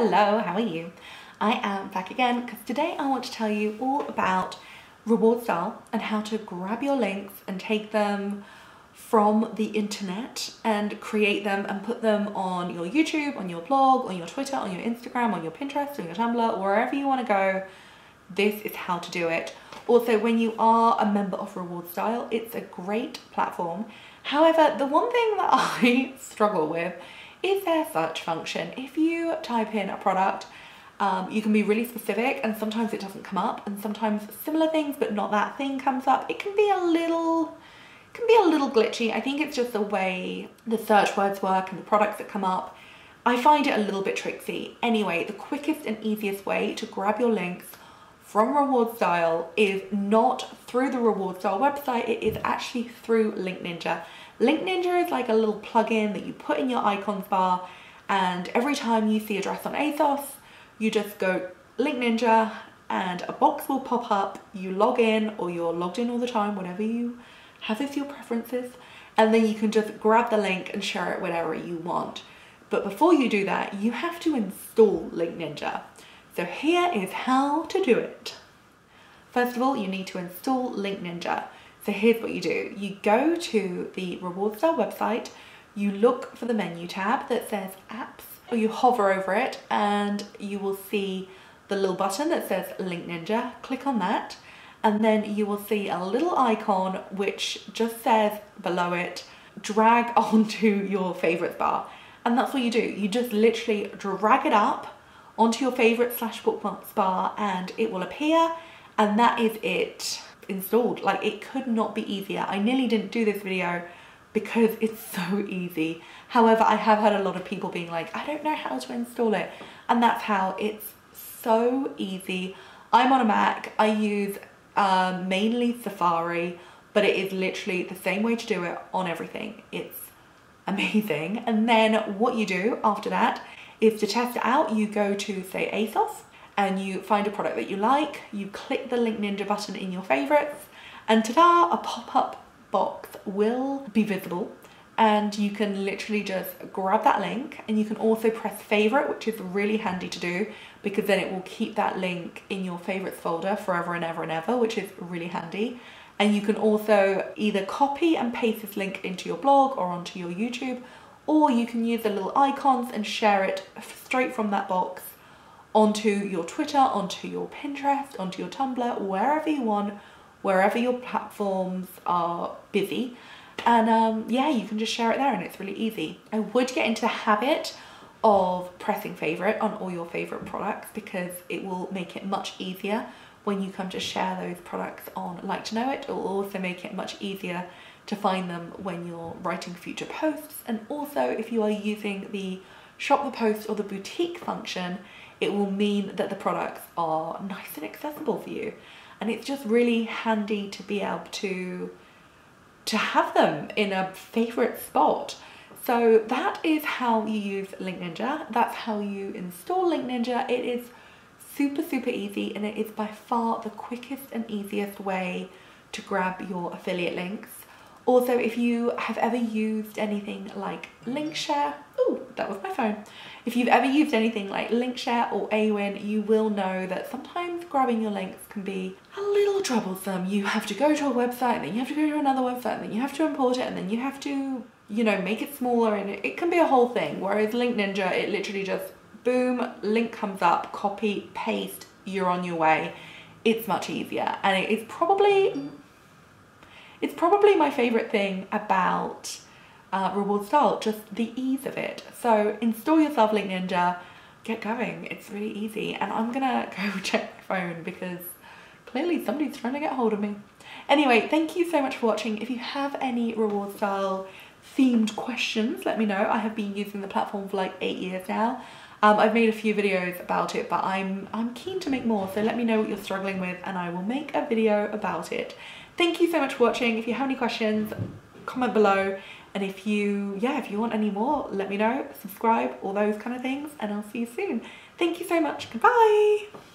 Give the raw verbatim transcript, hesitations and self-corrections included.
Hello, how are you? I am back again because today I want to tell you all about reward style and how to grab your links and take them from the internet and create them and put them on your YouTube, on your blog, on your Twitter, on your Instagram, on your Pinterest, on your Tumblr, wherever you want to go. This is how to do it. Also, when you are a member of Reward Style, it's a great platform. However, the one thing that I struggle with is their search function. If you type in a product, um, you can be really specific and sometimes it doesn't come up, and sometimes similar things but not that thing comes up. It can be a little, it can be a little glitchy. I think it's just the way the search words work and the products that come up. I find it a little bit tricksy. Anyway, the quickest and easiest way to grab your links from Reward Style is not through the Reward Style website, it is actually through Link Ninja. Link Ninja is like a little plugin that you put in your icons bar, and every time you see a dress on ASOS, you just go Link Ninja and a box will pop up, you log in, or you're logged in all the time, whatever you have as your preferences, and then you can just grab the link and share it wherever you want. But before you do that, you have to install Link Ninja. So here is how to do it. First of all, you need to install Link Ninja. So here's what you do. You go to the Reward Style website, you look for the menu tab that says apps, or you hover over it and you will see the little button that says Link Ninja. Click on that and then you will see a little icon which just says below it, drag onto your favorites bar. And that's what you do. You just literally drag it up onto your favorite slash bookmarks bar and it will appear, and that is it installed. Like, it could not be easier. I nearly didn't do this video because it's so easy. However, I have had a lot of people being like, I don't know how to install it, and that's how. It's so easy. I'm on a Mac. I use um, mainly Safari, but it is literally the same way to do it on everything. It's amazing. And then what you do after that is to test it out, you go to, say, ASOS, and you find a product that you like, you click the Link Ninja button in your favorites, and ta-da, a pop-up box will be visible, and you can literally just grab that link, and you can also press favorite, which is really handy to do, because then it will keep that link in your favorites folder forever and ever and ever, which is really handy. And you can also either copy and paste this link into your blog or onto your YouTube, or you can use the little icons and share it straight from that box onto your Twitter, onto your Pinterest, onto your Tumblr, wherever you want, wherever your platforms are busy. And um, yeah, you can just share it there and it's really easy. I would get into the habit of pressing favorite on all your favorite products because it will make it much easier when you come to share those products on Like to Know It. It will also make it much easier to find them when you're writing future posts. And also, if you are using the shop the post or the boutique function, it will mean that the products are nice and accessible for you. And it's just really handy to be able to, to have them in a favorite spot. So that is how you use Link Ninja. That's how you install Link Ninja. It is super, super easy, and it is by far the quickest and easiest way to grab your affiliate links. Also, if you have ever used anything like Linkshare, oh, that was my phone. If you've ever used anything like Linkshare or Awin, you will know that sometimes grabbing your links can be a little troublesome. You have to go to a website, and then you have to go to another website, and then you have to import it, and then you have to, you know, make it smaller, and it, it can be a whole thing. Whereas Link Ninja, it literally just, boom, link comes up, copy, paste, you're on your way. It's much easier, and it is probably, it's probably my favorite thing about uh, Reward Style, just the ease of it. So install yourself Link Ninja, get going, it's really easy. And I'm gonna go check my phone because clearly somebody's trying to get hold of me. Anyway, thank you so much for watching. If you have any Reward Style themed questions, let me know. I have been using the platform for like eight years now. Um, I've made a few videos about it, but I'm, I'm keen to make more, so let me know what you're struggling with and I will make a video about it. Thank you so much for watching. If you have any questions, comment below, and if you, yeah, if you want any more, let me know, subscribe, all those kind of things, and I'll see you soon. Thank you so much. Goodbye.